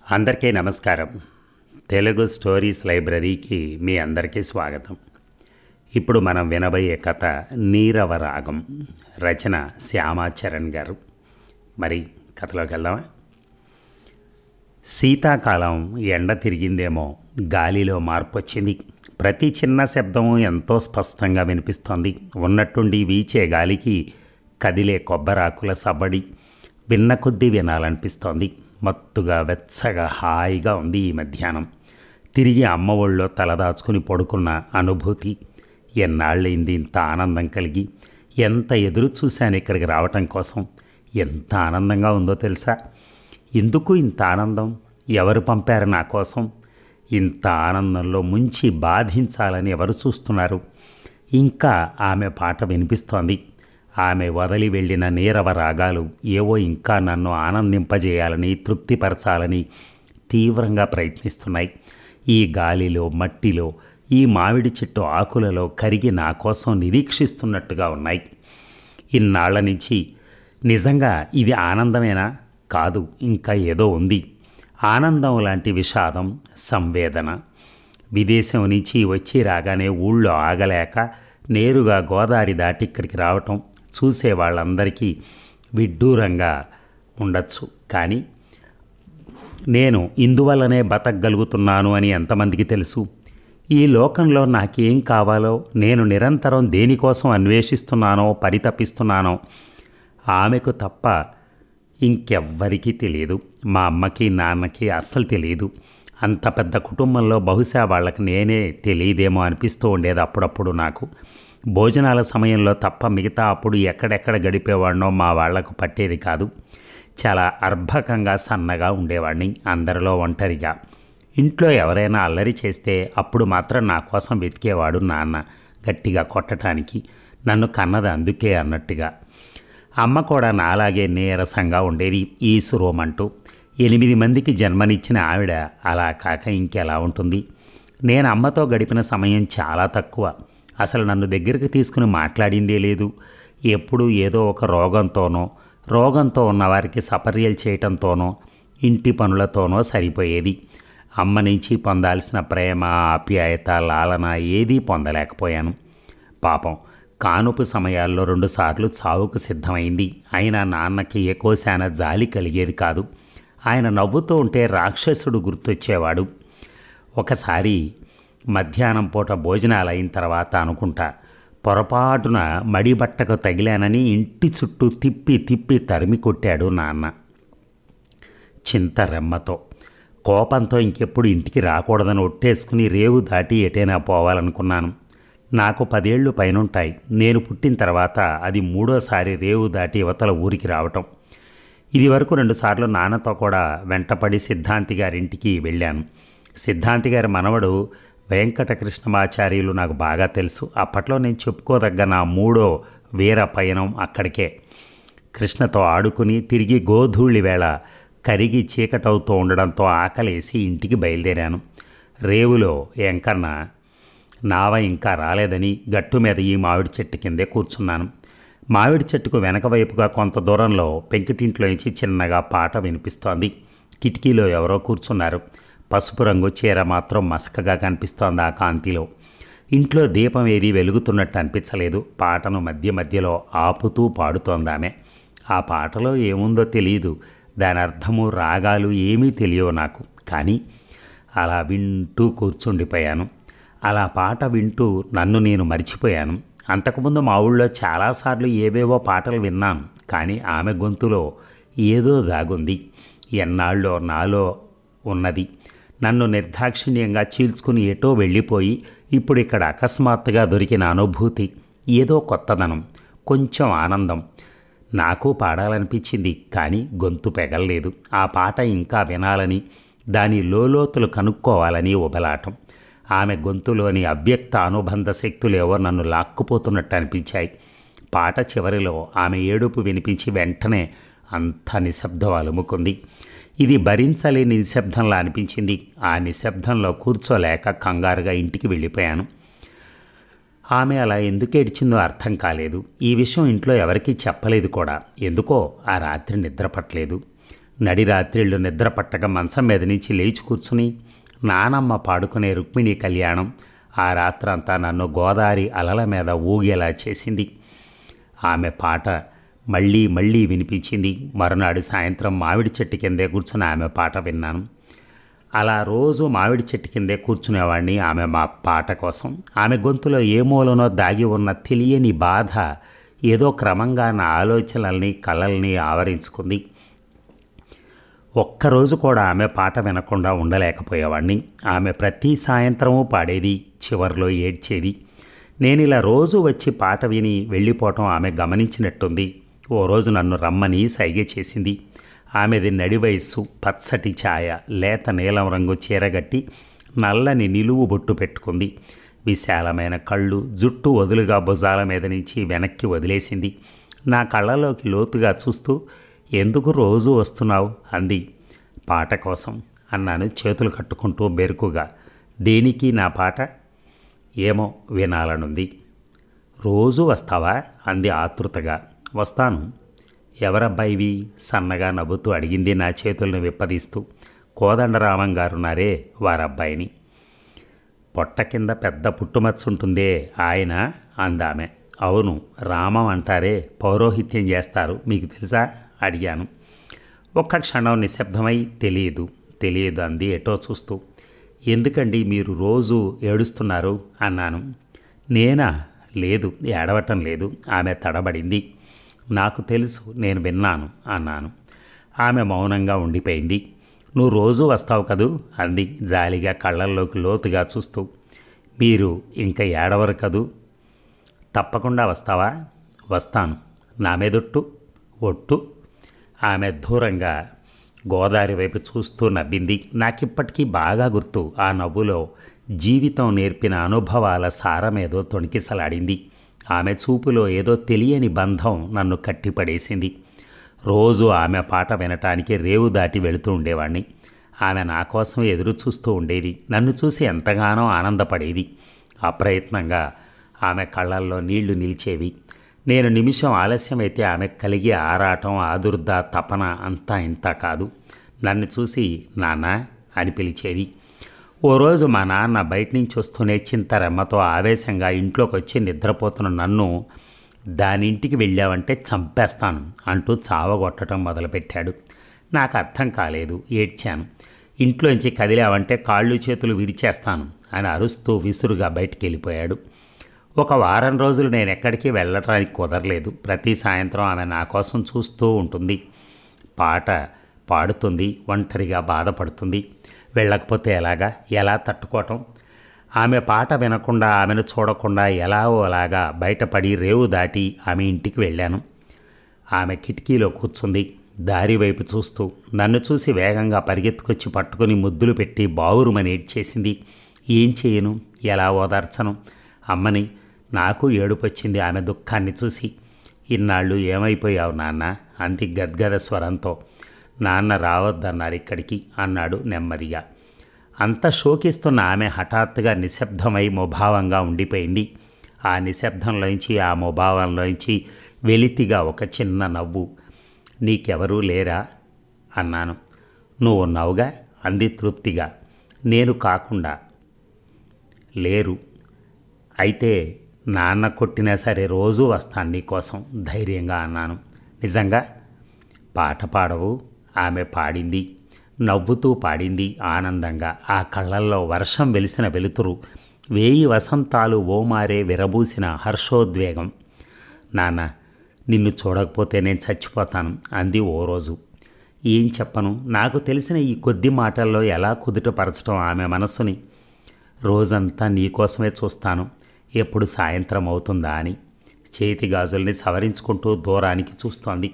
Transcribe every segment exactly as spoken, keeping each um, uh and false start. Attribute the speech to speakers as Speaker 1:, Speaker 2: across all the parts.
Speaker 1: అందరికీ నమస్కారం. తెలుగు స్టోరీస్ లైబ్రరీకి మీ అందరికీ స్వాగతం. ఇప్పుడు మనం వినబోయే కథ నీరవ రాగం. రచన శ్యామాచరణ్ గారు. మరి కథలోకి వెళ్దామా? శీతాకాలం ఎండ తిరిగిందేమో, గాలిలో మార్పు వచ్చింది. ప్రతి చిన్న శబ్దము ఎంతో స్పష్టంగా వినిపిస్తోంది. ఉన్నట్టుండి వీచే గాలికి కదిలే కొబ్బరాకుల సబ్బడి విన్న కొద్దీ వినాలనిపిస్తోంది. మత్తుగా వెచ్చగా హాయిగా ఉంది ఈ మధ్యాహ్నం. తిరిగి అమ్మ ఒళ్ళో తలదాచుకుని పడుకున్న అనుభూతి. ఎన్నాళ్ళైంది ఇంత ఆనందం కలిగి. ఎంత ఎదురు చూశాను ఇక్కడికి రావటం కోసం. ఎంత ఆనందంగా ఉందో తెలుసా? ఎందుకు ఇంత ఆనందం? ఎవరు పంపారు నా కోసం? ఇంత ఆనందంలో ముంచి బాధించాలని ఎవరు చూస్తున్నారు? ఇంకా ఆమె పాట వినిపిస్తోంది. ఆమె వదిలి వెళ్ళిన నీరవ రాగాలు ఏవో ఇంకా నన్ను ఆనందింపజేయాలని, తృప్తిపరచాలని తీవ్రంగా ప్రయత్నిస్తున్నాయి. ఈ గాలిలో, మట్టిలో, ఈ మామిడి చెట్టు ఆకులలో కరిగి నా కోసం నిరీక్షిస్తున్నట్టుగా ఉన్నాయి. ఇన్నాళ్ల నుంచి నిజంగా ఇది ఆనందమేనా? కాదు, ఇంకా ఏదో ఉంది. ఆనందం లాంటి విషాదం, సంవేదన. విదేశం నుంచి వచ్చి రాగానే ఊళ్ళో ఆగలేక నేరుగా గోదావరి దాటి ఇక్కడికి రావటం చూసే వాళ్ళందరికీ విడ్డూరంగా ఉండొచ్చు. కానీ నేను ఇందువల్లనే బతకగలుగుతున్నాను అని ఎంతమందికి తెలుసు? ఈ లోకంలో నాకేం కావాలో, నేను నిరంతరం దేనికోసం అన్వేషిస్తున్నానో, పరితపిస్తున్నానో ఆమెకు తప్ప ఇంకెవ్వరికీ తెలియదు. మా అమ్మకి, నాన్నకి అస్సలు తెలియదు. అంత పెద్ద కుటుంబంలో బహుశా వాళ్ళకి నేనే తెలియదేమో అనిపిస్తూ ఉండేది అప్పుడప్పుడు నాకు. భోజనాల సమయంలో తప్ప మిగతా అప్పుడు ఎక్కడెక్కడ గడిపేవాడినో మా వాళ్లకు పట్టేది కాదు. చాలా అర్భకంగా, సన్నగా ఉండేవాడిని, అందరిలో ఒంటరిగా. ఇంట్లో ఎవరైనా అల్లరి చేస్తే అప్పుడు మాత్రం నా కోసం వెతికేవాడు నాన్న, గట్టిగా కొట్టడానికి. నన్ను కన్నది అందుకే అన్నట్టుగా. అమ్మ కూడా నాలాగే నీరసంగా ఉండేది, ఈసురోమంటూ. ఎనిమిది మందికి జన్మనిచ్చిన ఆవిడ అలా కాక ఇంకెలా ఉంటుంది? నేను అమ్మతో గడిపిన సమయం చాలా తక్కువ. అసలు నన్ను దగ్గరికి తీసుకుని మాట్లాడిందే లేదు. ఎప్పుడూ ఏదో ఒక రోగంతోనో, రోగంతో ఉన్నవారికి సపర్యలు చేయటంతోనో, ఇంటి పనులతోనో సరిపోయేది. అమ్మ నుంచి పొందాల్సిన ప్రేమ, ఆప్యాయత, లాలన ఏదీ పొందలేకపోయాను. పాపం కానుపు సమయాల్లో రెండుసార్లు చావుకు సిద్ధమైంది. అయినా నాన్నకి ఎకోశాన జాలి కలిగేది కాదు. ఆయన నవ్వుతూ ఉంటే రాక్షసుడు గుర్తొచ్చేవాడు. ఒకసారి మధ్యాహ్నం పూట భోజనాలు అయిన తర్వాత అనుకుంటా, పొరపాటున మడిబట్టకు తగిలానని ఇంటి చుట్టూ తిప్పి తిప్పి తరిమి కొట్టాడు నాన్న చింతరెమ్మతో. కోపంతో ఇంకెప్పుడు ఇంటికి రాకూడదని ఒట్టేసుకుని రేవు దాటి ఎటైనా పోవాలనుకున్నాను. నాకు పదేళ్లు పైనుంటాయి. నేను పుట్టిన తర్వాత అది మూడోసారి రేవు దాటి యువతల ఊరికి రావటం. ఇది వరకు రెండుసార్లు నాన్నతో కూడా వెంటపడి సిద్ధాంతి గారింటికి వెళ్ళాను. సిద్ధాంతి గారి మనవడు వెంకటకృష్ణమాచార్యులు నాకు బాగా తెలుసు. అప్పట్లో నేను చెప్పుకోదగ్గ నా మూడో వీర పయనం అక్కడికే. కృష్ణతో ఆడుకుని తిరిగి గోధూళి వేళ కరిగి చీకటవుతూ ఉండడంతో ఆకలేసి ఇంటికి బయలుదేరాను. రేవులో ఎంకన్న నావ ఇంకా రాలేదని గట్టు మీద ఈ మామిడి చెట్టు కిందే కూర్చున్నాను. మామిడి చెట్టుకు వెనక వైపుగా కొంత దూరంలో పెంకుటింట్లోంచి చిన్నగా పాట వినిపిస్తోంది. కిటికీలో ఎవరో కూర్చున్నారు. పసుపు రంగు చీర మాత్రం మసకగా కనిపిస్తోంది ఆ కాంతిలో. ఇంట్లో దీపం ఏది వెలుగుతున్నట్టు అనిపించలేదు. పాటను మధ్య మధ్యలో ఆపుతూ పాడుతోందామె. ఆ పాటలో ఏముందో తెలియదు. దాని అర్థము, రాగాలు ఏమీ తెలియవు నాకు. కానీ అలా వింటూ కూర్చుండిపోయాను. అలా పాట వింటూ నన్ను నేను మర్చిపోయాను. అంతకుముందు మా ఊళ్ళో చాలాసార్లు ఏవేవో పాటలు విన్నాను. కానీ ఆమె గొంతులో ఏదో దాగుంది. ఎన్నాళ్ళో నాలో ఉన్నది. నన్ను నిర్దాక్షిణ్యంగా చీల్చుకుని ఎటో వెళ్ళిపోయి ఇప్పుడు ఇక్కడ అకస్మాత్తుగా దొరికిన అనుభూతి. ఏదో కొత్తదనం, కొంచెం ఆనందం. నాకు పాడాలనిపించింది, కానీ గొంతు పెగల్లేదు. ఆ పాట ఇంకా వినాలని, దాని లోలోతులు కనుక్కోవాలని ఉబలాటం. ఆమె గొంతులోని అవ్యక్త అనుబంధ శక్తులేవో నన్ను లాక్కుపోతున్నట్టు అనిపించాయి. పాట చివరిలో ఆమె ఏడుపు వినిపించి వెంటనే అంత నిశ్శబ్దం అలుముకుంది. ఇది భరించలేని నిశ్శబ్దంలా అనిపించింది. ఆ నిశ్శబ్దంలో కూర్చోలేక కంగారుగా ఇంటికి వెళ్ళిపోయాను. ఆమె అలా ఎందుకు ఏడ్చిందో అర్థం కాలేదు. ఈ విషయం ఇంట్లో ఎవరికీ చెప్పలేదు కూడా. ఎందుకో ఆ రాత్రి నిద్రపట్టలేదు. నడిరాత్రిళ్ళు నిద్ర పట్టక మంచం మీద నుంచి లేచి కూర్చుని నానమ్మ పాడుకునే రుక్మిణి కళ్యాణం ఆ రాత్రంతా నన్ను గోదావరి అలల మీద ఊగేలా చేసింది. ఆమె పాట మళ్ళీ మళ్ళీ వినిపించింది. మరునాడు సాయంత్రం మామిడి చెట్టు కిందే కూర్చుని ఆమె పాట విన్నాను. అలా రోజు మామిడి చెట్టు కిందే కూర్చునేవాడిని ఆమె మా పాట కోసం. ఆమె గొంతులో ఏ మూలనో దాగి ఉన్న తెలియని బాధ ఏదో క్రమంగా నా ఆలోచనల్ని కలల్ని ఆవరించుకుంది. ఒక్కరోజు కూడా ఆమె పాట వినకుండా ఉండలేకపోయేవాడిని. ఆమె ప్రతి సాయంత్రము పాడేది, చివర్లో ఏడ్చేది. నేను ఇలా రోజు వచ్చి పాట విని వెళ్ళిపోవటం ఆమె గమనించినట్టుంది. ఓ రోజు నన్ను రమ్మని సైగ చేసింది. ఆమెది నడి వయస్సు, పచ్చటి ఛాయ, లేత నీలం రంగు చీరగట్టి నల్లని నిలువు బొట్టు పెట్టుకుంది. విశాలమైన కళ్ళు, జుట్టు వదులుగా భుజాల మీద నుంచి వెనక్కి వదిలేసింది. నా కళ్ళలోకి లోతుగా చూస్తూ, ఎందుకు రోజు వస్తున్నావు అంది. పాట కోసం అన్నాను చేతులు కట్టుకుంటూ బెరుకుగా. దేనికి నా పాట? ఏమో వినాలనుంది. రోజు వస్తావా అంది ఆతృతగా. వస్తాను. ఎవరబ్బాయివి సన్నగా నవ్వుతూ అడిగింది నా చేతులను విప్పదీస్తూ. కోదండరామం గారున్నారే వారబ్బాయిని. పొట్ట కింద పెద్ద పుట్టుమచ్చ ఉంటుందే ఆయన అందామె. అవును, రామం అంటారే, పౌరోహిత్యం చేస్తారు, మీకు తెలుసా అడిగాను. ఒక్క క్షణం నిశ్శబ్దమై తెలియదు తెలియదు అంది ఎటో చూస్తూ. ఎందుకండి మీరు రోజు ఏడుస్తున్నారు అన్నాను. నేనా? లేదు, ఏడవటం లేదు. ఆమె తడబడింది. నాకు తెలుసు, నేను విన్నాను అన్నాను. ఆమె మౌనంగా ఉండిపోయింది. నువ్వు రోజూ వస్తావు కదూ అంది జాలిగా కళ్ళల్లోకి లోతుగా చూస్తూ. మీరు ఇంకా ఏడవరు కదూ? తప్పకుండా వస్తావా? వస్తాను. నా మీదొట్టు. ఒట్టు. ఆమె దూరంగా గోదావరి వైపు చూస్తూ నవ్వింది. నాకిప్పటికీ బాగా గుర్తు ఆ నవ్వులో జీవితం నేర్పిన అనుభవాల సారమేదో తొణికిసలాడింది. ఆమె చూపులో ఏదో తెలియని బంధం నన్ను కట్టిపడేసింది. రోజు ఆమె పాట వినటానికి రేవు దాటి వెళుతూ ఉండేవాణ్ణి. ఆమె నా కోసం ఎదురు చూస్తూ ఉండేది. నన్ను చూసి ఎంతగానో ఆనందపడేది. అప్రయత్నంగా ఆమె కళ్ళల్లో నీళ్లు నిలిచేవి. నేను నిమిషం ఆలస్యమైతే ఆమె కలిగే ఆరాటం, ఆదుర్ద, తపన అంతా ఇంత కాదు. నన్ను చూసి నాన్న అని పిలిచేది. ఓ రోజు మా నాన్న బయట నుంచి వస్తూనే చింతరెమ్మతో ఆవేశంగా ఇంట్లోకి వచ్చి నిద్రపోతున్న నన్ను, దానింటికి వెళ్ళావంటే చంపేస్తాను అంటూ చావగొట్టడం మొదలుపెట్టాడు. నాకు అర్థం కాలేదు, ఏడ్చాను. ఇంట్లోంచి కదిలావంటే కాళ్ళు చేతులు విరిచేస్తాను అని అరుస్తూ విసురుగా బయటికి వెళ్ళిపోయాడు. ఒక వారం రోజులు నేను ఎక్కడికి వెళ్ళడానికి కుదరలేదు. ప్రతి సాయంత్రం ఆమె నా కోసం చూస్తూ ఉంటుంది. పాట పాడుతుంది, ఒంటరిగా బాధపడుతుంది. వెళ్ళకపోతే ఎలాగా? ఎలా తట్టుకోవటం? ఆమె పాట వినకుండా, ఆమెను చూడకుండా ఎలాగో అలాగా బయటపడి రేవు దాటి ఆమె ఇంటికి వెళ్ళాను. ఆమె కిటికీలో కూర్చుంది, దారి వైపు చూస్తూ. నన్ను చూసి వేగంగా పరిగెత్తుకొచ్చి పట్టుకుని ముద్దులు పెట్టి బావురుమని ఏడ్చేసింది. ఏం చేయను? ఎలా ఓదార్చను అమ్మని? నాకు ఏడుపొచ్చింది ఆమె దుఃఖాన్ని చూసి. ఇన్నాళ్ళు ఏమైపోయావు నాన్న అంది గద్గద స్వరంతో. నాన్న రావద్దన్నారు ఇక్కడికి అన్నాడు నెమ్మదిగా. అంత శోకిస్తున్న ఆమె హఠాత్తుగా నిశ్శబ్దమై ముభావంగా ఉండిపోయింది. ఆ నిశ్శబ్దంలోంచి, ఆ ముభావంలోంచి వెలితిగా ఒక చిన్న నవ్వు. నీకెవరూ లేరా అన్నాను. నువ్వు ఉన్నావుగా అంది తృప్తిగా. నేను కాకుండా లేరు. అయితే నాన్న కొట్టినా సరే రోజూ వస్తాను నీకోసం ధైర్యంగా అన్నాను. నిజంగా? పాట పాడవు? ఆమె పాడింది, నవ్వుతూ పాడింది ఆనందంగా. ఆ కళ్ళల్లో వర్షం వెలిసిన వెలుతురు, వేయి వసంతాలు ఓమారే విరబూసిన హర్షోద్వేగం. నాన్న, నిన్ను చూడకపోతే నేను చచ్చిపోతాను అంది ఓ రోజు. ఏం చెప్పను? నాకు తెలిసిన ఈ కొద్ది మాటల్లో ఎలా కుదుటపరచడం ఆమె మనస్సుని? రోజంతా నీకోసమే చూస్తాను, ఎప్పుడు సాయంత్రం అవుతుందా అని. చేతి గాజుల్ని సవరించుకుంటూ దూరానికి చూస్తోంది.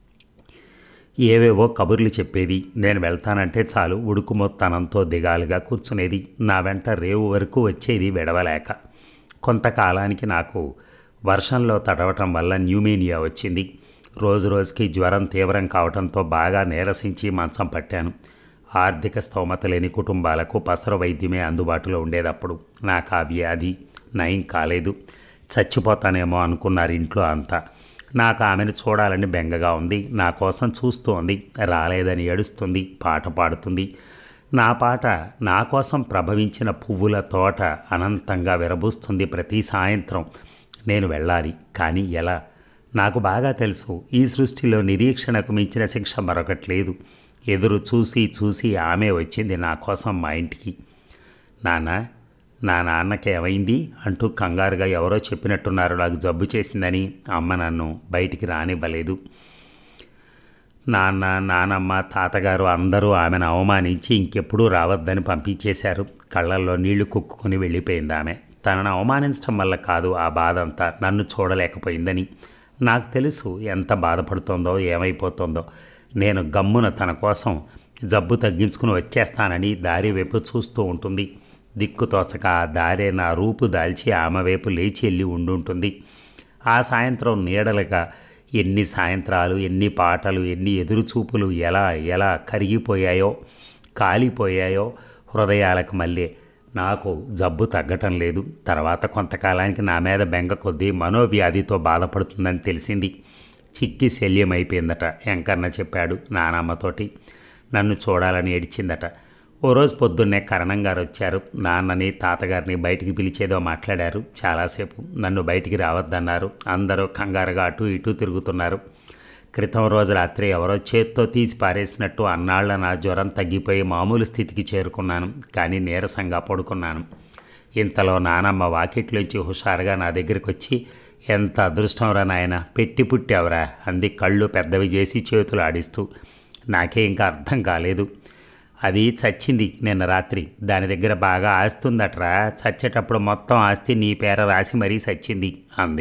Speaker 1: ఏవేవో కబుర్లు చెప్పేది. నేను వెళ్తానంటే చాలు ఉడుకుమొత్తనంతో దిగాలుగా కూర్చునేది. నా వెంట రేవు వరకు వచ్చేది విడవలేక. కొంతకాలానికి నాకు వర్షంలో తడవటం వల్ల న్యూమేనియా వచ్చింది. రోజు రోజుకి జ్వరం తీవ్రం కావడంతో బాగా నీరసించి మంచం పట్టాను. ఆర్థిక స్తోమత లేని కుటుంబాలకు పసరు వైద్యమే అందుబాటులో ఉండేదప్పుడు. నాకు ఆ వ్యాధి నయం కాలేదు. చచ్చిపోతానేమో అనుకున్నారు ఇంట్లో అంతా. నాకు ఆమెను చూడాలని బెంగగా ఉంది. నా కోసం చూస్తోంది. రాలేదని ఏడుస్తుంది. పాట పాడుతుంది. నా పాట నా కోసం ప్రభవించిన పువ్వుల తోట అనంతంగా విరబూస్తుంది ప్రతి సాయంత్రం. నేను వెళ్ళాలి, కానీ ఎలా? నాకు బాగా తెలుసు, ఈ సృష్టిలో నిరీక్షణకు మించిన శిక్ష మరొకటి లేదు. ఎదురు చూసి చూసి ఆమె వచ్చింది నా కోసం మా ఇంటికి. నాన్న, నా నాన్నకి ఏమైంది అంటూ కంగారుగా ఎవరో చెప్పినట్టున్నారు. నాకు జబ్బు చేసిందని అమ్మ నన్ను బయటికి రానివ్వలేదు. నాన్న, నానమ్మ, తాతగారు అందరూ ఆమెను అవమానించి ఇంకెప్పుడూ రావద్దని పంపించేశారు. కళ్ళల్లో నీళ్లు కుక్కుని వెళ్ళిపోయింది ఆమె. తనను అవమానించడం వల్ల కాదు ఆ బాధ అంతా, నన్ను చూడలేకపోయిందని. నాకు తెలుసు ఎంత బాధపడుతోందో, ఏమైపోతుందో. నేను గమ్మున తన కోసం జబ్బు తగ్గించుకుని వచ్చేస్తానని దారి వైపు చూస్తూ ఉంటుంది. దిక్కుతోచక ఆ దారే నా రూపు దాల్చి ఆమె వైపు లేచి వెళ్ళి ఉండుంటుంది. ఆ సాయంత్రం నీడలుగా ఎన్ని సాయంత్రాలు, ఎన్ని పాటలు, ఎన్ని ఎదురుచూపులు ఎలా ఎలా కరిగిపోయాయో, కాలిపోయాయో హృదయాలకు మళ్ళీ. నాకు జబ్బు తగ్గటం లేదు. తర్వాత కొంతకాలానికి నా మీద బెంగ కొద్దీ మనోవ్యాధితో బాధపడుతుందని తెలిసింది. చిక్కి శల్యమైపోయిందట. వెంకన్న చెప్పాడు నానమ్మతోటి. నన్ను చూడాలని ఏడ్చిందట. ఓ రోజు పొద్దున్నే కరణం గారు వచ్చారు. నాన్నని, తాతగారిని బయటికి పిలిచేదో మాట్లాడారు. చాలాసేపు నన్ను బయటికి రావద్దన్నారు. అందరూ కంగారుగా అటు ఇటు తిరుగుతున్నారు. క్రితం రోజు రాత్రి ఎవరో చేత్తో తీసి పారేసినట్టు అన్నాళ్ళ నా జ్వరం తగ్గిపోయి మామూలు స్థితికి చేరుకున్నాను. కానీ నీరసంగా పడుకున్నాను. ఇంతలో నానమ్మ వాకిట్లోంచి హుషారుగా నా దగ్గరికి వచ్చి, ఎంత అదృష్టంరా నాయన, పెట్టి పుట్టావురా అంది కళ్ళు పెద్దవి చేసి చేతులు ఆడిస్తూ. నాకే ఇంకా అర్థం కాలేదు. అది చచ్చింది నిన్న రాత్రి. దాని దగ్గర బాగా ఆస్తి ఉందట్రా. చచ్చేటప్పుడు మొత్తం ఆస్తి నీ పేర రాసి మరీ చచ్చింది అంది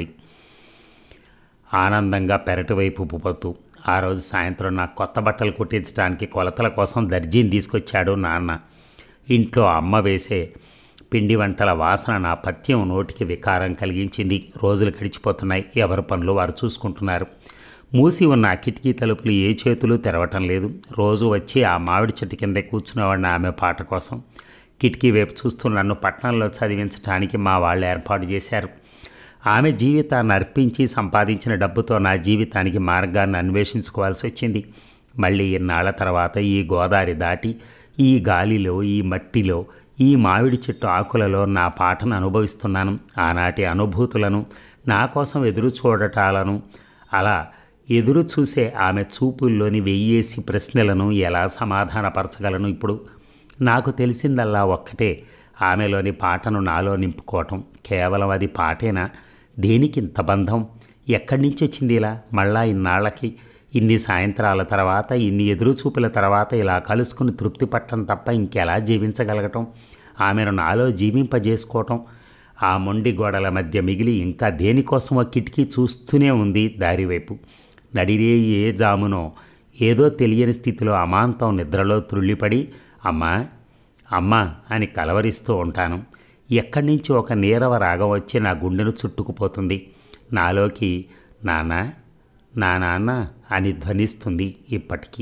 Speaker 1: ఆనందంగా పెరటి వైపు పోతూ. ఆ రోజు సాయంత్రం నాకు కొత్త బట్టలు కుట్టించడానికి కొలతల కోసం దర్జీని తీసుకొచ్చాడు నాన్న. ఇంట్లో అమ్మ వేసే పిండి వంటల వాసన నా పథ్యం నోటికి వికారం కలిగించింది. రోజులు గడిచిపోతున్నాయి. ఎవరి పనులు వారు చూసుకుంటున్నారు. మూసి ఉన్న ఆ కిటికీ తలుపులు ఏ చేతులు తెరవటం లేదు. రోజు వచ్చి ఆ మామిడి చెట్టు కింద కూర్చునేవాడిని ఆమె పాట కోసం. కిటికీ వైపు చూస్తూ నన్ను పట్టణంలో చదివించడానికి మా వాళ్ళు ఏర్పాటు చేశారు. ఆమె జీవితాన్ని అర్పించి సంపాదించిన డబ్బుతో నా జీవితానికి మార్గాన్ని అన్వేషించుకోవాల్సి వచ్చింది. మళ్ళీ ఇన్నాళ్ల తర్వాత ఈ గోదావరి దాటి ఈ గాలిలో, ఈ మట్టిలో, ఈ మామిడి చెట్టు ఆకులలో నా పాటను అనుభవిస్తున్నాను. ఆనాటి అనుభూతులను, నా కోసం ఎదురు చూడటాలను, అలా ఎదురు చూసే ఆమె చూపుల్లోని వెయ్యేసి ప్రశ్నలను ఎలా సమాధానపరచగలను ఇప్పుడు? నాకు తెలిసిందల్లా ఒక్కటే, ఆమెలోని పాటను నాలో నింపుకోవటం. కేవలం అది పాటేనా? దేనికి ఇంత బంధం? ఎక్కడి నుంచి వచ్చింది ఇలా? మళ్ళా ఇన్నాళ్ళకి, ఇన్ని సాయంత్రాల తర్వాత, ఇన్ని ఎదురుచూపుల తర్వాత ఇలా కలుసుకుని తృప్తి పట్టడం తప్ప ఇంకెలా జీవించగలగటం? ఆమెను నాలో జీవింపజేసుకోవటం. ఆ మొండి గోడల మధ్య మిగిలి ఇంకా దేనికోసమో కిటికీ చూస్తూనే ఉంది దారివైపు. నడిరే ఏ జామునో ఏదో తెలియని స్థితిలో అమాంతం నిద్రలో త్రుళ్ళిపడి అమ్మా అమ్మా అని కలవరిస్తూ ఉంటాను. ఎక్కడి నుంచి ఒక నీరవ రాగం వచ్చి నా గుండెను చుట్టుకుపోతుంది. నాలోకి నాన్న, నా నాన్న అని ధ్వనిస్తుంది ఇప్పటికీ.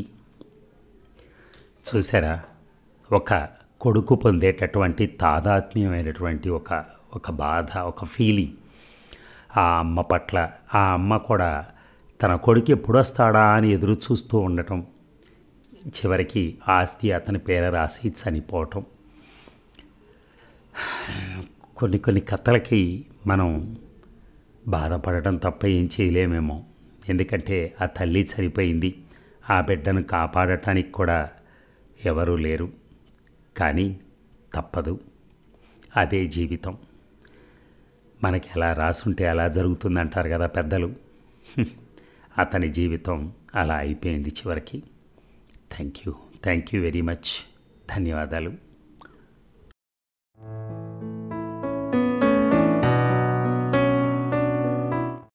Speaker 1: చూసారా, ఒక కొడుకు పొందేటటువంటి తాదాత్మ్యమైనటువంటి ఒక ఒక బాధ, ఒక ఫీలింగ్ ఆ అమ్మ పట్ల. ఆ అమ్మ కూడా తన కొడుకు ఎప్పుడొస్తాడా అని ఎదురు చూస్తూ ఉండటం. చివరికి ఆస్తి అతని పేర రాసి చనిపోవటం. కొన్ని కొన్ని కథలకి మనం బాధపడటం తప్ప ఏం చేయలేమేమో. ఎందుకంటే ఆ తల్లి చనిపోయింది. ఆ బిడ్డను కాపాడటానికి కూడా ఎవరూ లేరు. కానీ తప్పదు, అదే జీవితం. మనకి ఎలా రాసుంటే అలా జరుగుతుందంటారు కదా పెద్దలు. అతని జీవితం అలా అయిపోయింది చివరికి. Thank you thank you very much. ధన్యవాదాలు.